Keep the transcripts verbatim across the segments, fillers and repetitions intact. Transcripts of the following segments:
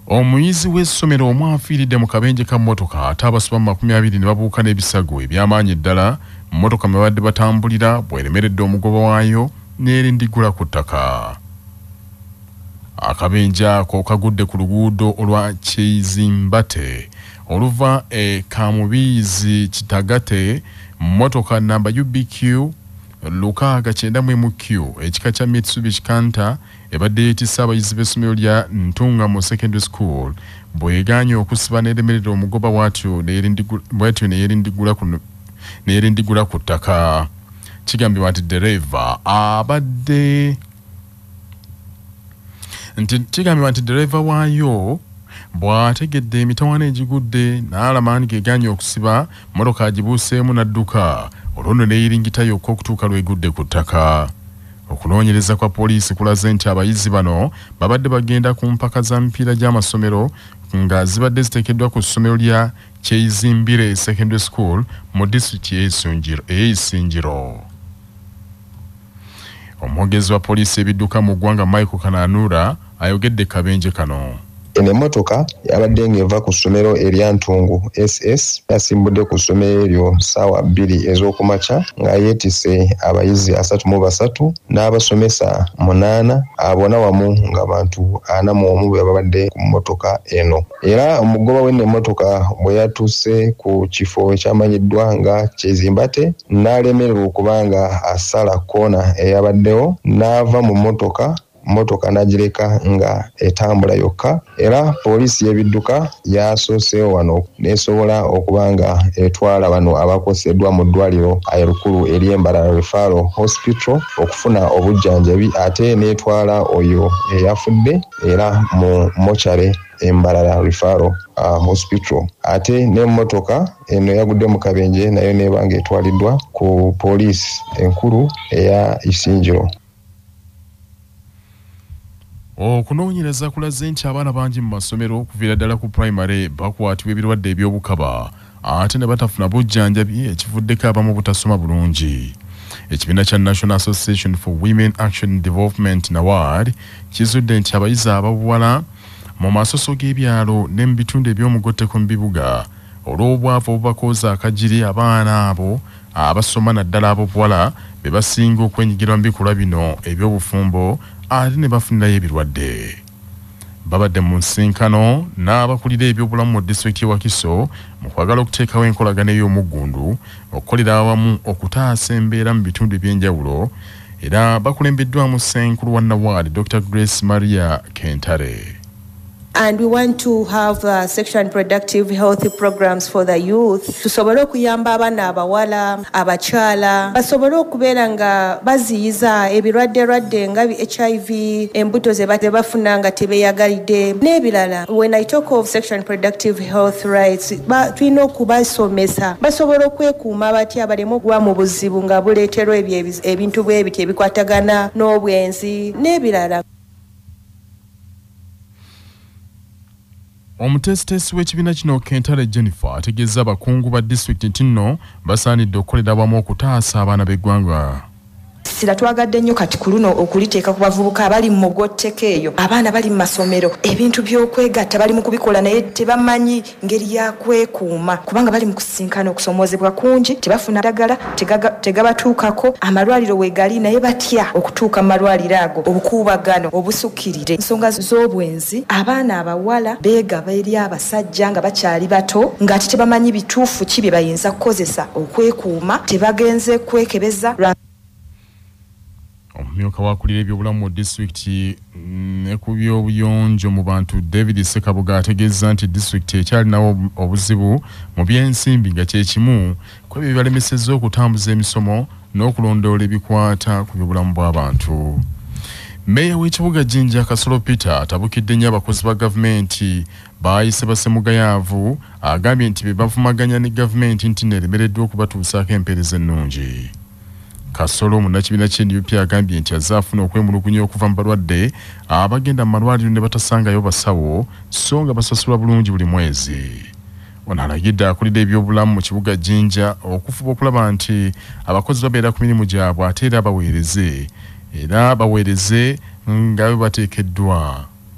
Omuyizi w'essomero omu afiiridde Mukabenje ka mmotoka ate abasoba makumi abiri ne babuuka n'ebisago eby'amaanyi ddala mmotoka mwe badde batambulira bw'eremeredde omugoba waayo n'erindigula ku ttaka. Akabenje ako kagudde ku luguudo olwa Kizimbate oluva e Kamubiizi Kitagate mmotoka namba U B Q lukaaga kyenda mu emu Q ekika kya Mitsubishi Canter ebadde yeetisse abayizi b'essomero lya Ntungamo Secondary School bw'egaanye okusiba n'eremerera omugoba bw'atyo n'erindigula ku ttaka. Kigambibwa nti dereva abadde nti kigambibwa nti dereva waayo bw'ategedde emitawaana egigudde n'alamaani gegaanye okusiba mmotoka agibuuseemu n'adduka olwo nno neeyiringita yokka okutuuka lw'egudde ku ttaka. Okunoonyereza kwa poliisi kulaze nti abayizi bano babadde bagenda ku mpaka za mipiira gy'amasomero nga zibadde ziteekeddwa ku ssomero lya Kyeyizimbire Secondary School mu disitulikiti ey'Isingiro. Omwogezi wa poliisi ebidduka mu ggwanga Michael Kananura ayogedde Kabenje kano. Eno emmotoka yabadde ng'eva ku ssomero erya Ntungu S S yasimbudde ku ssomero eryo ssaawa bbiri ez'okumakya nga yeetisse abayizi asatu mu basatu n'abasomesa munaana abona wamu nga bantu ana mu omu be babadde ku mmotoka eno. Era omugoba w'eno emmotoka bwe yatuuse ku kifo ekyamanyiddwa nga Kizimbate n'alemererwa okubanga asala koona eyabaddewo n'ava mu mmotoka motoka n'agireka nga etambula yokka. Era poliisi y'ebidduka yasooseewo wano n'esobola okubanga etwala bano abakoseddwa mu ddwaliro erikulu ery'Embarara Referral Hospital okufuna obujjanjabi ate n'etwala oyo eyafudde era mu mochare Embarara Referral uh, Hospital. Ate n'emmotoka eno yagudde mu Kabenje nayo n'ebanga etwaliddwa ku poliisi enkulu eya Isingiro. Okunoonyereza kulaze nti abaana bangi mu masomero okuviira ddala ku primary bakwatibwa ebirwadde eby'obukaba ate ne batafuna bujjanjabi ekivuddeko abamu butasoma bulungi. Ekibiina kya National Association for Women Action Development NAWAD kizudde nti abayizi ababuwala mu masoso g'ebyalo ne mu bitundu eby'omugotteko mu bibuga olw'obwavu obubakooza akagiri abaana abo abasoma naddala abobuwala be basinga okwenyigirwa mu bikolwa bino eby'obufumbo ate ne bafunirayo ebirwadde. Babadde mu nsinkano n'abakulira ebyobulamu mu disitulikiti ya Wakiso mu kwagala okuteekawo enkolagana ey'omuggundu okukolera awamu okutaasa embeera mu bitundu eby'enjawulo era bakulembeddwamu Ssenkulu wa NAWAD Doctor Grace Maria Kentare. And we want to have uh, sexual and reproductive health programs for the youth. Tusobole okuyamba abaana abawala, abakyala, basobole okubeera nga baziyiza ebirwadde rwadde nga H I V, embuto ze bafuna nga tebeeyagalidde n'ebirala. When I talk of sexual and reproductive health rights, tulina okubasomesa basobole okwekuuma batya baleme okugwa mu buzibu nga buleeterwa ebintu bwe biti ebikwatagana n'obwenzi n'ebirala. Omutesitesi w'ekibiina kino Kentare Jennifer ategeeza abakungu ba disitulikiti nti nno basaanidde okukolera awamu okutaasa abaana b'eggwanga. Sira twagadde nnyo kati ku luno okuliteeka ku bavubuka abali mu mugotteko eyo abaana bali mu masomero ebintu by'okwegatta bali mu kubikola naye tebamanyi ngeri ya kwekuuma kubanga bali mu kusinkana okusomoozebwa kungi tebafuna ddagala tegabatuukako amalwaliro weegali naye batya okutuuka mu malwaliro ago obukuubagano obusukkirire ensonga z'obwenzi abaana abawala beegaba eri abasajja nga bakyali bato ng'ate tebamanyi bituufu ki bye bayinza kukozesa okwekuuma tebagenze kwekebeza. Omumyuka wakulira ebyobulamu mu disitulikiti ne ku by'obuyonjo mu bantu David Sekabuga ategeeza nti disitulikiti ekyalinawo obuzibu mu by'ensimbi nga kye kimu ku ebyo bibalemesezza okutambuza emisomo n'okulondoola ebikwata ku byobulamu bw'abantu. Meeya w'ekibuga Jinja Kasolo Peter atabukidde nnyo abakozi ba gavumenti baayise basemugayaavu agambye nti be bavumaganya ne gavumenti nti neeremereddwa okubatuusaako empeereza ennungi. Kasolo munnakibiina ky'N U P agambye nti azaafuna okwemulugunya okuva mu balwadde abagenda mu malwaliro ne batasangayo basawo so nga basasulwa bulungi buli mwezi. Ono alagidde akulira ebyobulamu mu kibuga Jinja okufuba okulaba nti abakozi babeera ku mirimu gyabwe ate era baweereze era baweereze nga bwe bateekeddwa.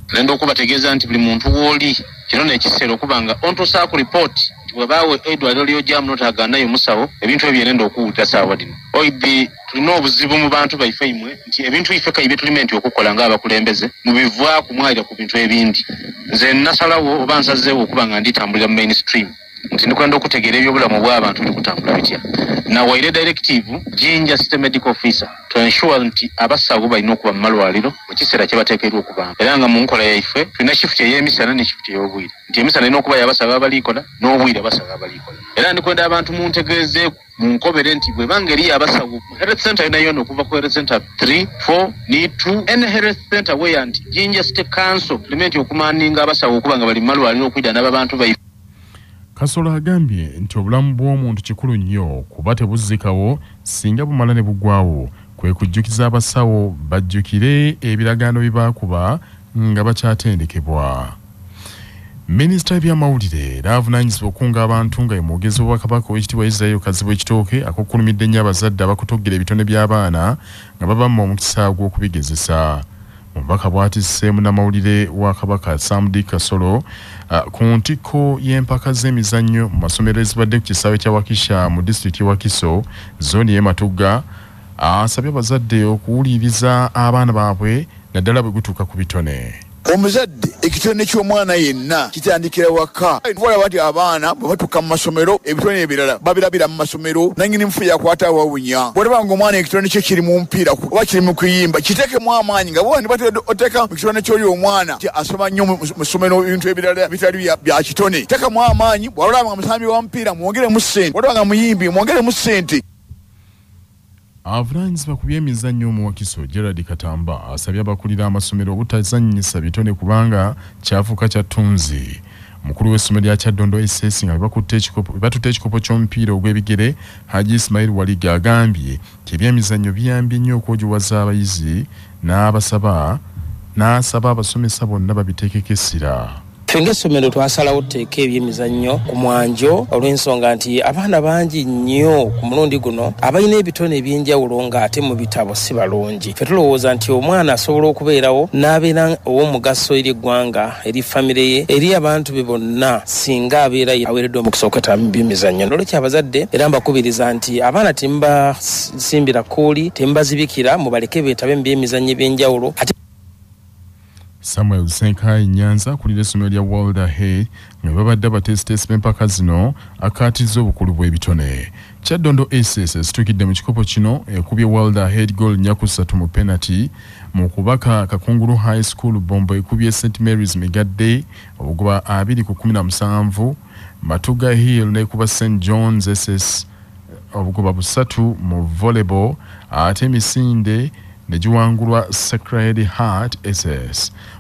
nendo okubategeeza nti buli muntu woli kino n'ekiseera okuba nga ontuusa ku report bwebaawe eddwaliro ly'ojjamu n'otaganayo musawo ebintu ebyo nendo okuwulira saawa dino oibi tulina obuzibu mu bantu baife imwe nti ebintu ife kaibe tulime nti okukola ng'abakulembeze mubivaaku mwalira ku bintu ebindi nze nasalawo oba nsazeewo okuba nga nditambulira mu mainstream nti ndikwenda okutegeera ebyobulamu bw'abantu bikutambula bitya nawaire directive jinja system medical officer to ensure nti abasawo balina okuba mu malwaliro mu kiseera kye bateekeddwa okuba era nga mu nkola yaife tulina shift ey'emisana ne shift ey'obwire nti emisana erina okuba y'abasawo abalikola n'obwire abasawo abalikola era ndikwenda abantu muntegeezeeku mu nkobere nti bwebanga eriyo abasawo health center inayo okuva ku health center three four ne two ene health center weya nti jinja state council limenti okumaninga abasawo okuba nga bali mu malwaliro okwida n'ababantu baife. Kasola agambye nti obulamu bw'omuntu kikulu nnyo kuba tebuzzikawo singa bumala ne bugwawo kwe kujjukiza abasawo bajjukire ebiragaano bibaakuba nga bakyatendekebwa. Minisita w'ebyamawulire era avunaanyizibwa okunga abantu nga yemwogezi w'Obwakabaka ow'ekitiibwa Israel Kazibu ekitooke akukkulumidde nnyo abazadde abakutoggera ebitone by'abaana nga babamma omukisa gw'okubigezesa. Omubaka bw'atisse munnamawulire wa Kabaka Samdi Kasolo uh, ku ntikko y'empaka z'emizannyo mu masomero ezibadde ku kisaawe kya Wakisha mu disitulikiti y'e Wakiso zooni y'e Matugga asabye abazadde okuwuliriza abaana baabwe naddala bwe gutuuka ku bitone. Omuzadde ekitone ky'omwana yenna kitandikira waka. Walaba nti abaana bwe batuuka mu masomero ebitone ebirala babirabira mu masomero nannyini mufu yakwata awawunya. Bw'olaba ng'omwana ekitone kye kiri mu mupiira oba kiri mu kuyimba kiteekemu amaanyi nga bw'oba batedde oteeka mu kitone ky'oli omwana ti asoma nnyo mu ssomero ebintu ebirala bitali bya kitone. Teekamu amaanyi bw'olaba nga musambi wa mupiira mwongeremu ssente bw'olaba nga muyimbi mwongeremu ssente. Avunaanyizibwa ku by'emizannyo mu Wakiso Gerard Katamba asabye abakulira amasomero obutazannyisa bitone kubanga kyafuuka kya ttunzi. Mukulu w'essomero lya Kyaddondo S S nga batutte ekikopo ky'omupiira ogw'ebigere Haji Ismail Waliga agambye nti ebyemizannyo biyambye nnyo okwogiwaza abayizi n'abasaba n'asaba abasomesa bonna babiteekeko essira. Fenge somero twasalawo teeke ebyemizannyo ku mwanjo olw'ensonga nti abaana bangi nnyo ku mulundi guno abalina ebitone eby'enjawulo ng'ate mu bitabo si balungi. Ffe tulowooza nti omwana asobola okubeerawo n'abeera ow'omugaso eri eggwanga eri famire ye eri abantu be bonna singa abeera aweereddwa omukisa okwetaba mu byemizannyo. Nolwekyo abazadde era mbakubiriza nti abaana temubasimbira kuuli temubazibikira mubaleke beetabe mu byemizannyo eby'enjawulo. Samuel Senkai Nyanza kulira essomero lya World Ahead nga babadde abateesiteesi b'empaka zino akaatizza obukulu bw'ebitone. Kyaddondo S S esitukidde mu kikopo kino ekubye World Ahead goal nnya ssatu mu penalty mu kubaka Kakungulu High School Bombo ekubye Saint Mary's Migadde obugoba abiri ku kumi na musanvu. Matuga Hill n'ekuba Saint John's S S obugoba busatu mu volleyball ate Misinde ne giwangulwa Sacred Heart S S.